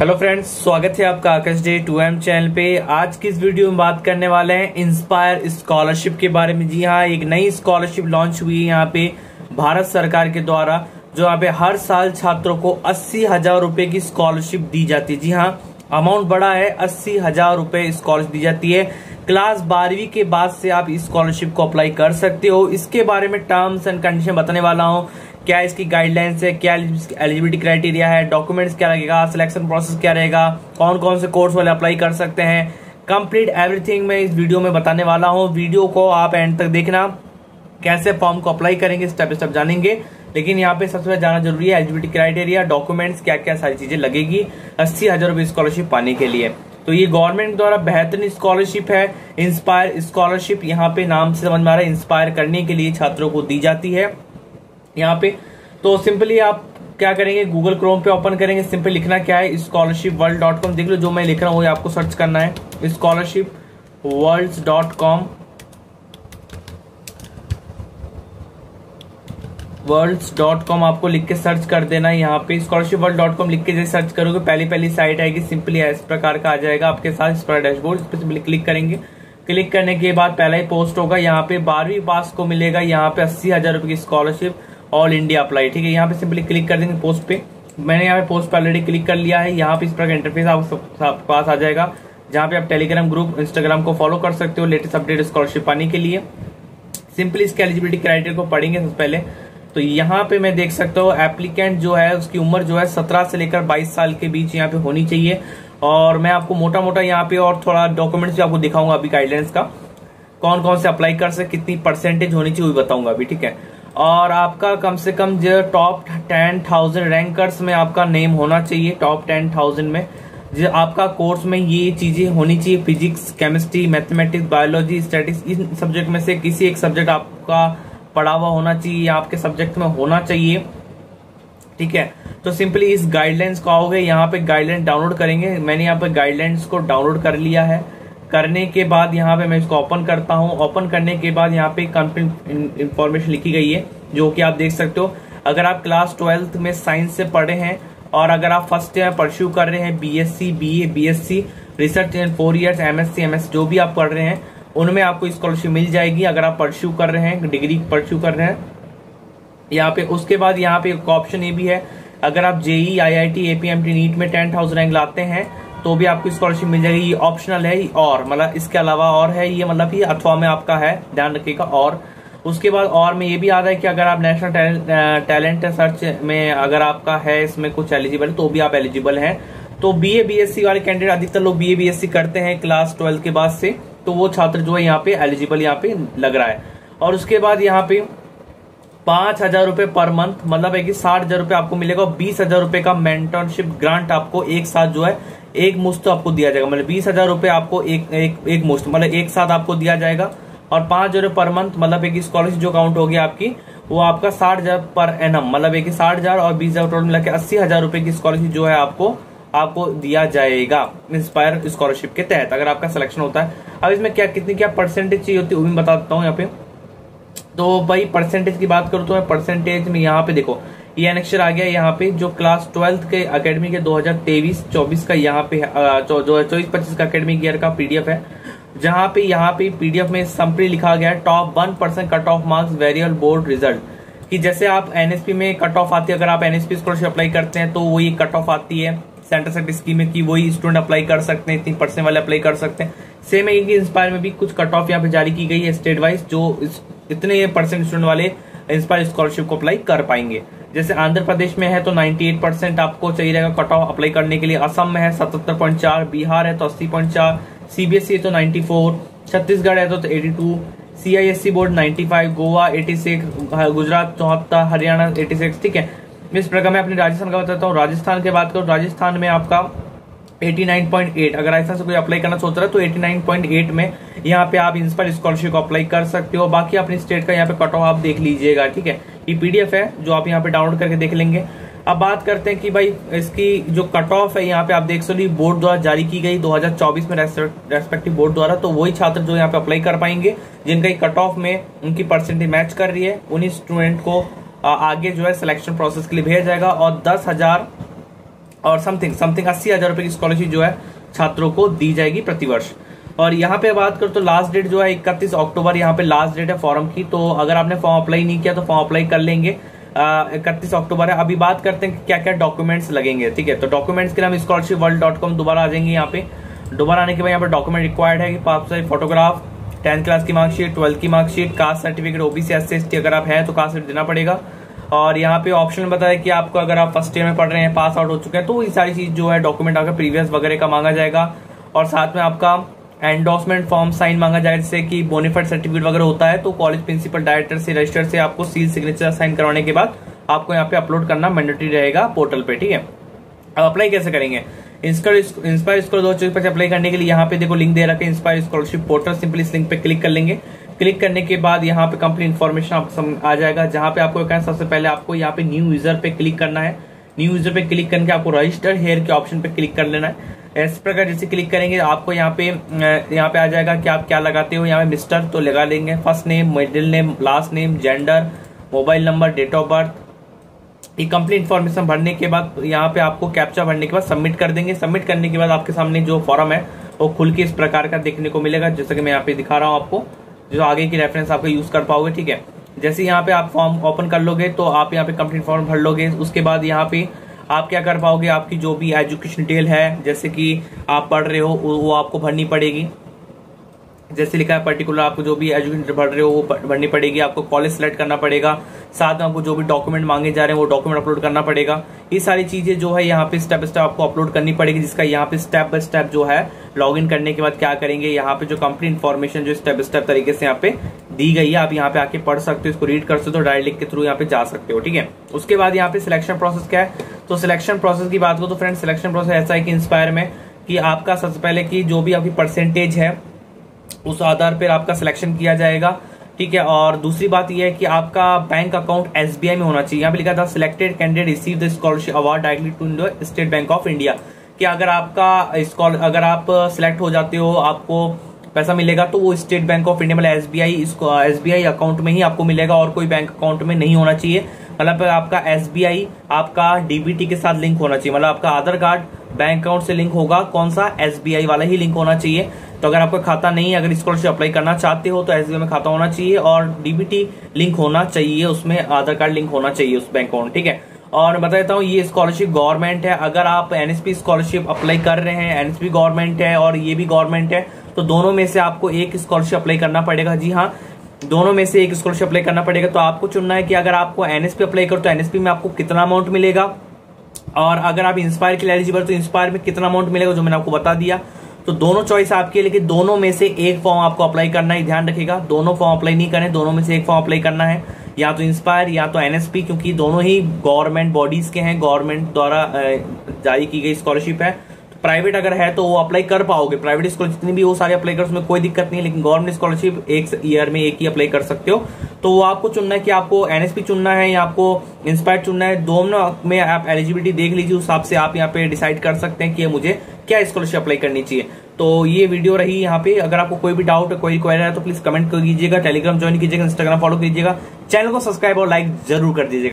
Hello friends, स्वागत है आपका आकाश डे 2M चैनल पे। आज की इस वीडियो में बात करने वाले हैं इंस्पायर स्कॉलरशिप के बारे में। जी हाँ, एक नई स्कॉलरशिप लॉन्च हुई है यहाँ पे भारत सरकार के द्वारा, जो यहाँ पे हर साल छात्रों को 80,000 रुपए की स्कॉलरशिप दी जाती है। जी हाँ, अमाउंट बड़ा है, 80,000 रुपए स्कॉलरशिप दी जाती है। क्लास 12वीं के बाद से आप इस स्कॉलरशिप को अप्लाई कर सकते हो। इसके बारे में टर्म्स एंड कंडीशन बताने वाला हूँ, क्या इसकी गाइडलाइंस है, क्या एलिजिबिलिटी क्राइटेरिया है, डॉक्यूमेंट्स क्या लगेगा, सिलेक्शन प्रोसेस क्या रहेगा, कौन कौन से कोर्स वाले अप्लाई कर सकते हैं, कंप्लीट एवरीथिंग मैं इस वीडियो में बताने वाला हूँ। वीडियो को आप एंड तक देखना, कैसे फॉर्म को अप्लाई करेंगे स्टेप बाय स्टेप जानेंगे। लेकिन यहाँ पे सबसे जाना जरूरी है एलिजिबिलिटी क्राइटेरिया, डॉक्यूमेंट्स क्या क्या सारी चीजें लगेगी 80,000 रुपए स्कॉलरशिप पाने के लिए। तो ये गवर्नमेंट द्वारा बेहतरीन स्कॉलरशिप है, इंस्पायर स्कॉलरशिप। यहाँ पे नाम से समझ में आ रहा है, इंस्पायर करने के लिए छात्रों को दी जाती है यहाँ पे। तो सिंपली आप क्या करेंगे, गूगल क्रोम पे ओपन करेंगे, सिंपल लिखना क्या है, scholarshipworld.com। देख लो, जो मैं लिख रहा हूँ वो आपको सर्च करना है, scholarshipworlds.com। worlds.com आपको लिख के सर्च कर देना है। यहाँ पे scholarshipworld.com लिख के जैसे सर्च करोगे पहली साइट आएगी, सिंपली इस प्रकार का आ जाएगा आपके साथ। इस पर डैशबोर्ड, इस पर सिंपली क्लिक करेंगे। क्लिक करने के बाद पहला ही पोस्ट होगा, यहाँ पे 12वीं पास को मिलेगा यहाँ पे 80,000 रुपए की स्कॉलरशिप, ऑल इंडिया अप्लाई। ठीक है, यहाँ पे सिंपली क्लिक कर देंगे पोस्ट पे। मैंने यहाँ पे पोस्ट पे ऑलरेडी क्लिक कर लिया है। यहाँ पे इस प्रकार इंटरफेस आपके पास आ जाएगा, जहाँ पे आप टेलीग्राम ग्रुप, इंस्टाग्राम को फॉलो कर सकते हो लेटेस्ट अपडेट स्कॉलरशिप पाने के लिए। सिंपली इसके एलिजिबिलिटी क्राइटेरिया को पढ़ेंगे सबसे पहले। तो यहाँ पे मैं देख सकता हूँ एप्लीकेंट जो है उसकी उम्र जो है 17 से लेकर 22 साल के बीच यहाँ पे होनी चाहिए। और मैं आपको मोटा मोटा यहाँ पे और थोड़ा डॉक्यूमेंट्स भी आपको दिखाऊंगा अभी, गाइडलाइंस का कौन कौन से अप्लाई कर सकते, कितनी परसेंटेज होनी चाहिए वो बताऊंगा अभी। ठीक है, और आपका कम से कम जो टॉप 10,000 रैंकर्स में आपका नेम होना चाहिए। टॉप 10,000 में जो आपका कोर्स में ये चीजें होनी चाहिए, physics, chemistry, mathematics, biology, statistics, इन सब्जेक्ट में से किसी एक सब्जेक्ट आपका पढ़ा हुआ होना चाहिए, आपके सब्जेक्ट में होना चाहिए। ठीक है, तो सिंपली इस गाइडलाइंस को आओगे, यहाँ पे गाइडलाइन डाउनलोड करेंगे। मैंने यहाँ पे गाइडलाइंस को डाउनलोड कर लिया है। करने के बाद यहाँ पे मैं इसको ओपन करता हूँ। ओपन करने के बाद यहाँ पे कंप्लीट इंफॉर्मेशन लिखी गई है, जो कि आप देख सकते हो। अगर आप क्लास 12th में साइंस से पढ़े हैं और अगर आप फर्स्ट ईयर परस्यू कर रहे हैं, BSc, BA, BSc, research in 4 years, MSc, MS जो भी आप पढ़ रहे हैं, उनमें आपको स्कॉलरशिप मिल जाएगी। अगर आप परस्यू कर रहे हैं, डिग्री परस्यू कर रहे हैं यहाँ पे। उसके बाद यहाँ पे एक ऑप्शन ये भी है, अगर आप JEE, IIT, APMT, नीट में 10,000 रैंक लाते हैं तो भी आपको स्कॉलरशिप मिल जाएगी। ये ऑप्शनल है, और मतलब इसके अलावा और है ये, मतलब ये अथवा में आपका है, ध्यान रखिएगा। और उसके बाद और में ये भी आ रहा है कि अगर आप नेशनल टैलेंट सर्च में अगर आपका है इसमें कुछ एलिजिबल तो भी आप एलिजिबल हैं। तो BA, BSc वाले कैंडिडेट, अधिकतर लोग BA, BSc करते हैं क्लास 12 के बाद से, तो वो छात्र जो है यहाँ पे एलिजिबल यहाँ पे लग रहा है। और उसके बाद यहाँ पे 5,000 रुपए पर मंथ, मतलब है कि 60,000 रुपए आपको मिलेगा। और 20,000 रुपए का मेंटरशिप ग्रांट आपको एक साथ जो है एक मुश्त आपको दिया जाएगा। मतलब 20,000 रुपए आपको एक मुश्त, मतलब एक साथ आपको दिया जाएगा। और 5,000 रुपए पर मंथ, मतलब एक स्कॉलरशिप जो काउंट होगी आपकी, वो आपका 60,000 पर एनम, मतलब एक 60,000 और 20,000 टोटल मिला के 80,000 रुपए की स्कॉलरशिप जो है आपको दिया जाएगा इंस्पायर स्कॉलरशिप के तहत, अगर आपका सिलेक्शन होता है। अब इसमें कितनी क्या परसेंटेज चाहिए होती है वो भी बता देता हूँ यहाँ पे। तो भाई परसेंटेज की बात करूँ तो मैं परसेंटेज में यहाँ पे देखो, ये एनेक्चर आ गया यहाँ पे, जो क्लास 12th के अकेडमी के 2023-24 का यहाँ पे 24-25 का अकेडमिक ईयर का PDF है, जहाँ पे PDF में सिंपली लिखा गया है टॉप 1% कट ऑफ मार्क्स वेरियल बोर्ड रिजल्ट। कि जैसे आप NSP में कट ऑफ आती है, अगर आप NSP स्कॉलरशिप अप्लाई करते हैं तो वही कट ऑफ आती है सेंटर सेट स्कीम में, कि वही स्टूडेंट अप्लाई कर सकते हैं, 3% वाले अप्लाई कर सकते हैं। सेम है कि इंस्पायर में भी कुछ कट ऑफ यहाँ पे जारी की गई है स्टेट वाइज, जो इतने परसेंट स्टूडेंट वाले इंस्पायर स्कॉलरशिप को अप्लाई कर पाएंगे। जैसे आंध्र प्रदेश में है तो 98% आपको चाहिए रहेगा कट ऑफ अप्लाई करने के लिए। असम में है 77.4, बिहार है तो 80.4, CBSE है तो 94, छत्तीसगढ़ है तो 82, CISC बोर्ड 95, गोवा 86, गुजरात 74, हरियाणा 86। ठीक है, इस प्रकार मैं अपने राजस्थान का बताता हूँ। राजस्थान की बात करूँ, राजस्थान में आपका 89.8, अगर राजस्थान से कोई अप्लाई करना सोच रहा है तो 89.8 में यहाँ पे आप इंस्पायर स्कॉलरशिप को अप्लाई कर सकते हो। बाकी अपनी स्टेट का यहाँ पे कट ऑफ आप देख लीजिएगा। ठीक है, ये PDF है जो आप यहाँ पे डाउनलोड करके देख लेंगे। अब बात करते हैं कि भाई इसकी जो कट ऑफ है, यहाँ पे आप देख सकते बोर्ड द्वारा जारी की गई 2024 में रेस्पेक्टिव बोर्ड द्वारा। तो वही छात्र जो यहाँ पे अप्लाई कर पाएंगे जिनका कट ऑफ में उनकी परसेंटेज मैच कर रही है, उन्हीं स्टूडेंट को आगे जो है सिलेक्शन प्रोसेस के लिए भेजा जाएगा। और 10,000 और समथिंग 80,000 रुपए की स्कॉलरशिप जो है छात्रों को दी जाएगी प्रतिवर्ष। और यहाँ पे बात करो तो लास्ट डेट जो है 31 अक्टूबर यहाँ पे लास्ट डेट है फॉर्म की। तो अगर आपने फॉर्म अप्लाई नहीं किया तो फॉर्म अप्लाई कर लेंगे। 31 अक्टूबर है। अभी बात करते हैं कि क्या क्या डॉक्यूमेंट्स लगेंगे। ठीक है, तो डॉक्यूमेंट्स के लिए हम scholarshipworld.com दोबारा आ जाएंगे। यहाँ पे दोबारा आने के बाद यहाँ पे डॉक्यूमेंट रिक्वायर्ड है कि आपसे फोटोग्राफ, 10th क्लास की मार्कशीट, 12th की marksheet, caste certificate, OBC SC ST अगर आप हैं तो कास्ट सर्टिफिकेट देना पड़ेगा। और यहाँ पे ऑप्शन बताया कि आपको अगर आप फर्स्ट ईयर में पढ़ रहे हैं, पास आउट हो चुके हैं, तो ये सारी चीज जो है डॉक्यूमेंट आपका प्रीवियस वगैरह का मांगा जाएगा। और साथ में आपका एंडोर्समेंट फॉर्म साइन मांगा जाएगा, जैसे कि बोनाफाइड सर्टिफिकेट वगैरह होता है तो कॉलेज प्रिंसिपल डायरेक्टर से रजिस्टर से आपको सील सिग्नेचर साइन करवाने के बाद आपको यहाँ पे अपलोड करना मैंडेटरी रहेगा पोर्टल पे। ठीक है, अब अप्लाई कैसे करेंगे? इंस्पायर स्कॉलर 2024 अप्लाई करने के लिए यहाँ पे देखो लिंक दे रखा है इंस्पायर स्कॉलरशिप पोर्टल। सिंपली इस लिंक पे क्लिक कर लेंगे। क्लिक करने के बाद यहाँ पे कंप्लीट इन्फॉर्मेशन आपको आ जाएगा, जहाँ पे आपको कहना सबसे पहले आपको यहाँ पे न्यू यूजर पे क्लिक करना है। न्यू यूजर पे क्लिक करके आपको रजिस्टर हेयर के ऑप्शन पे क्लिक कर लेना है। इस प्रकार जैसे क्लिक करेंगे आपको यहाँ पे आ जाएगा कि आप क्या लगाते हो। यहाँ पे मिस्टर तो लगा लेंगे, first name, middle name, last name, gender, mobile number, date of birth. ये कंप्लीट इन्फॉर्मेशन भरने के बाद यहाँ पे आपको कैप्चा भरने के बाद सबमिट कर देंगे। सबमिट करने के बाद आपके सामने जो फॉर्म है वो खुल के इस प्रकार का देखने को मिलेगा, जैसा कि मैं यहाँ पे दिखा रहा हूँ आपको, जो आगे की रेफरेंस आपको यूज कर पाओगे। ठीक है, जैसे यहाँ पे आप फॉर्म ओपन कर लोगे तो आप यहाँ पे कंप्लीट फॉर्म भर लोगे। उसके बाद यहाँ पे आप क्या कर पाओगे, आपकी जो भी एजुकेशन डिटेल है, जैसे कि आप पढ़ रहे हो वो आपको भरनी पड़ेगी। जैसे लिखा है पर्टिकुलर आपको जो भी एजुकेशन भर रहे हो वो भरनी पड़ेगी। आपको कॉलेज सेलेक्ट करना पड़ेगा, साथ में आपको जो भी डॉक्यूमेंट मांगे जा रहे हैं वो डॉक्यूमेंट अपलोड करना पड़ेगा। ये सारी चीजें जो है यहाँ पे स्टेप बाय स्टेप आपको अपलोड करनी पड़ेगी, जिसका यहाँ पे स्टेप बाय स्टेप जो है लॉगिन करने के बाद क्या करेंगे, यहाँ पे जो कंप्लीट इन्फॉर्मेशन जो स्टेप बाय स्टेप तरीके से यहाँ पे दी गई है, आप यहाँ पे आके पढ़ सकते हो, इसको रीड कर सकते हो, डायरेक्ट लिंक के थ्रू यहाँ पे जा सकते हो। ठीक है, उसके बाद यहाँ पे सिलेक्शन प्रोसेस क्या है, तो सिलेक्शन प्रोसेस की बात करो तो फ्रेंड सिलेक्शन प्रोसेस ऐसा है कि इंस्पायर में कि आपका सबसे पहले की जो भी आपकी परसेंटेज है उस आधार पर आपका सिलेक्शन किया जाएगा। ठीक है, और दूसरी बात यह है कि आपका बैंक अकाउंट SBI में होना चाहिए। यहाँ पे लिखा था selected candidate receive the scholarship award directly to State Bank of India, कि अगर आप सिलेक्ट हो जाते हो आपको पैसा मिलेगा तो वो स्टेट बैंक ऑफ इंडिया मतलब SBI अकाउंट में ही आपको मिलेगा, और कोई बैंक अकाउंट में नहीं होना चाहिए। मतलब आपका SBI आपका DBT के साथ लिंक होना चाहिए, मतलब आपका आधार कार्ड बैंक अकाउंट से लिंक होगा, कौन सा SBI वाला ही लिंक होना चाहिए। तो अगर आपका खाता नहीं है, अगर स्कॉलरशिप अप्लाई करना चाहते हो तो SBI में खाता होना चाहिए और DBT लिंक होना चाहिए, उसमें आधार कार्ड लिंक होना चाहिए उस बैंक अकाउंट। ठीक है, और बता देता हूँ ये स्कॉलरशिप गवर्नमेंट है। अगर आप NSP स्कॉलरशिप अप्लाई कर रहे हैं, NSP गवर्नमेंट है और ये भी गवर्नमेंट है, तो दोनों में से आपको एक स्कॉलरशिप अप्लाई करना पड़ेगा। जी हाँ, दोनों में से एक स्कॉलरशिप अप्लाई करना पड़ेगा। तो आपको चुनना है कि अगर आपको NSP अप्लाई करो तो NSP में आपको कितना अमाउंट मिलेगा, और अगर आप इंस्पायर के लिए एलिजिबल तो इंस्पायर में कितना अमाउंट मिलेगा, जो मैंने आपको बता दिया। तो दोनों चॉइस आपकी है, लेकिन दोनों में से एक फॉर्म आपको अप्लाई करना है, ध्यान रखिएगा। दोनों फॉर्म अप्लाई नहीं करें, दोनों में से एक फॉर्म अप्लाई करना है, या तो इंस्पायर या तो NSP, क्योंकि दोनों ही गवर्नमेंट बॉडीज के हैं, गवर्नमेंट द्वारा जारी की गई स्कॉलरशिप है। प्राइवेट अगर है तो वो अप्लाई कर पाओगे, प्राइवेट स्कॉलरशिप जितनी भी वो सारे अप्लाई कर, उसमें कोई दिक्कत नहीं है, लेकिन गवर्नमेंट स्कॉलरशिप एक ईयर में एक ही अप्लाई कर सकते हो। तो वो आपको चुनना है कि आपको NSP चुनना है या आपको इंस्पायर चुनना है। दोनों में आप एलिजिबिलिटी देख लीजिए, उस हिसाब से आप यहाँ पे डिसाइड कर सकते हैं कि मुझे क्या स्कॉलरशिप अप्लाई करनी चाहिए। तो ये वीडियो रही यहाँ पे। अगर आपको कोई भी डाउट है, कोई क्वेरी है तो प्लीज कमेंट कर दीजिएगा, टेलीग्राम ज्वाइन कीजिएगा, इंस्टाग्राम फॉलो कीजिएगा, चैनल को सब्सक्राइब और लाइक जरूर कर दीजिएगा।